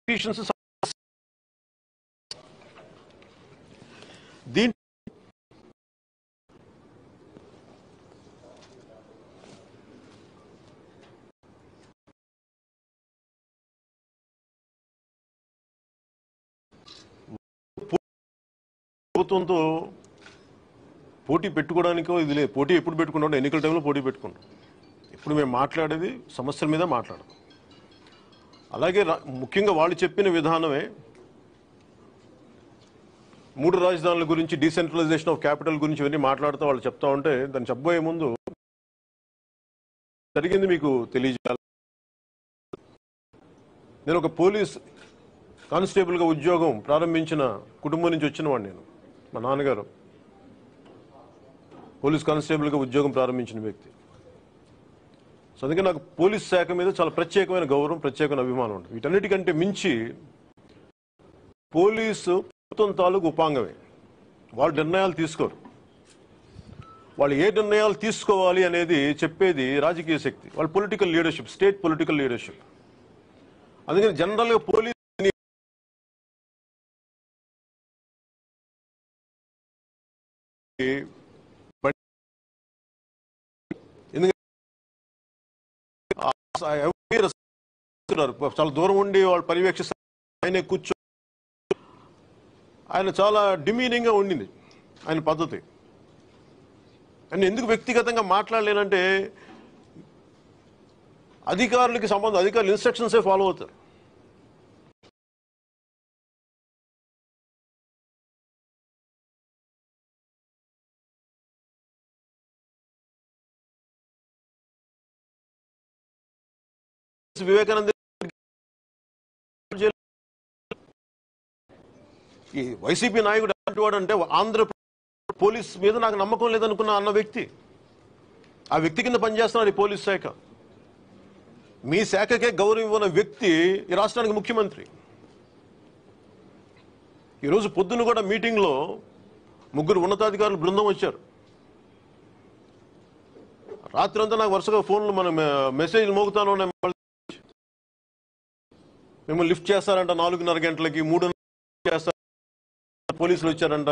దీని ప్రభుత్వంతో పోటీ పెట్టుకోవడానికో ఇది లేదు. పోటీ ఎప్పుడు పెట్టుకుంటాం? ఎన్నికల టైంలో పోటీ పెట్టుకుంటాం. ఇప్పుడు మేము మాట్లాడేది సమస్యల మీద మాట్లాడదాం. అలాగే ముఖ్యంగా వాళ్ళు చెప్పిన విధానమే 3 రాజధానుల గురించి, డీసెంట్రలైజేషన్ ఆఫ్ క్యాపిటల్ గురించి ఇవన్నీ మాట్లాడుతూ వాళ్ళు చెప్తా ఉంటే దాన్ని చెప్పబోయే ముందు జరిగింది మీకు తెలియజేయాలి. నేను ఒక పోలీస్ కానిస్టేబుల్గా ఉద్యోగం ప్రారంభించిన కుటుంబం నుంచి వచ్చిన వాడిని. నేను, మా నాన్నగారు పోలీస్ కానిస్టేబుల్గా ఉద్యోగం ప్రారంభించిన వ్యక్తి. సో అందుకే నాకు పోలీస్ శాఖ మీద చాలా ప్రత్యేకమైన గౌరవం, ప్రత్యేకమైన అభిమానం ఉంటుంది. వీటన్నిటికంటే మించి పోలీసు ప్రభుత్వం తాలూకు ఉపాంగమే. వాళ్ళు నిర్ణయాలు తీసుకోరు. వాళ్ళు ఏ నిర్ణయాలు తీసుకోవాలి అనేది చెప్పేది రాజకీయ శక్తి, వాళ్ళ political leadership, state political leadership. అందుకని జనరల్గా పోలీస్ చాలా దూరం ఉండి వాళ్ళు పర్యవేక్షిస్తారు. ఆయన కూర్చో, ఆయన చాలా డిమీనింగ్గా ఉండింది ఆయన పద్ధతి. ఆయన ఎందుకు వ్యక్తిగతంగా మాట్లాడలేనంటే అధికారులకి సంబంధం, అధికారులు ఇన్స్ట్రక్షన్సే ఫాలో అవుతారు. వివేకానంద ఈ వైసీపీ నాయకుడు ఎలాంటి వాడు అంటే, ఆంధ్ర పోలీస్ మీద నాకు నమ్మకం లేదనుకున్న అన్న వ్యక్తి, ఆ వ్యక్తి కింద పనిచేస్తున్నాడు ఈ పోలీస్ శాఖ. మీ శాఖకే గౌరవం ఇవ్వని వ్యక్తి ఈ రాష్ట్రానికి ముఖ్యమంత్రి. ఈరోజు పొద్దున్న కూడా మీటింగ్లో 3 ఉన్నతాధికారులు బృందం వచ్చారు. రాత్రి అంతా నాకు వరుసగా ఫోన్లు, మన మెసేజ్లు మోగుతాను ఉన్నాయి. మిమ్మల్ని లిఫ్ట్ చేస్తారంట 4:30 గంటలకి, 3 చేస్తారు, పోలీసులు వచ్చారంట,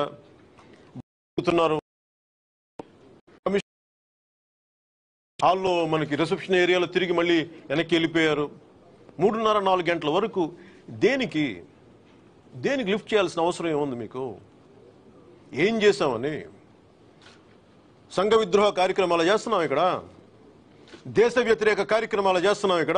హాల్లో మనకి రిసెప్షన్ ఏరియాలో తిరిగి మళ్ళీ వెనక్కి వెళ్ళిపోయారు. 3:30-4 గంటల వరకు దేనికి లిఫ్ట్ చేయాల్సిన అవసరం ఏముంది మీకు? ఏం చేశామని? సంఘ విద్రోహ కార్యక్రమాలు చేస్తున్నాం ఇక్కడ, దేశ వ్యతిరేక కార్యక్రమాలు చేస్తున్నాం ఇక్కడ.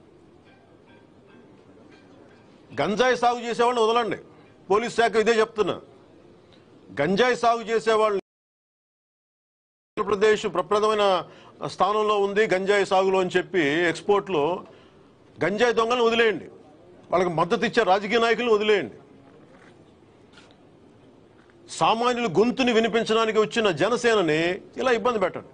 గంజాయి సాగు చేసేవాళ్ళని వదలండి. పోలీస్ శాఖ ఇదే చెప్తున్నా. గంజాయి సాగు చేసేవాళ్ళు ఆంధ్రప్రదేశ్ ప్రప్రదమైన స్థానంలో ఉంది గంజాయి సాగులో అని చెప్పి, ఎక్స్పోర్ట్లో గంజాయి దొంగలను వదిలేయండి, వాళ్ళకి మద్దతు ఇచ్చే రాజకీయ నాయకులను వదిలేయండి. సామాన్యుల గొంతుని వినిపించడానికి వచ్చిన జనసేనని ఇలా ఇబ్బంది పెట్టండి.